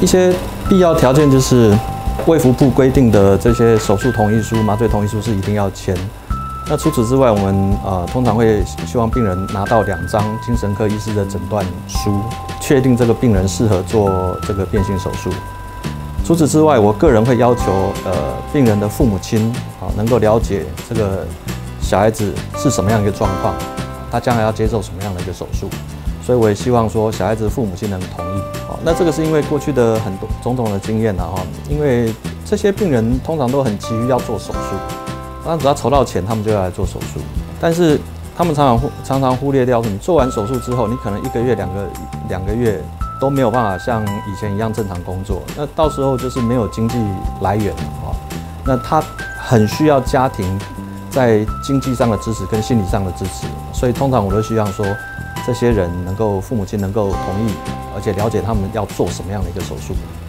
一些必要条件就是卫福部规定的这些手术同意书、麻醉同意书是一定要签。那除此之外，我们通常会希望病人拿到2张精神科医师的诊断书，确定这个病人适合做这个变性手术。除此之外，我个人会要求病人的父母亲能够了解这个小孩子是什么样的一个状况，他将来要接受什么样的一个手术。所以我也希望说小孩子的父母亲能同意。那这个是因为过去的很多种种的经验因为这些病人通常都很急于要做手术，那只要筹到钱，他们就要来做手术。但是他们常常忽略掉，你做完手术之后，你可能1个月、2个月都没有办法像以前一样正常工作，那到时候就是没有经济来源那他很需要家庭在经济上的支持跟心理上的支持，所以通常我都希望说，这些人父母亲能够同意，而且了解他们要做什么样的一个手术。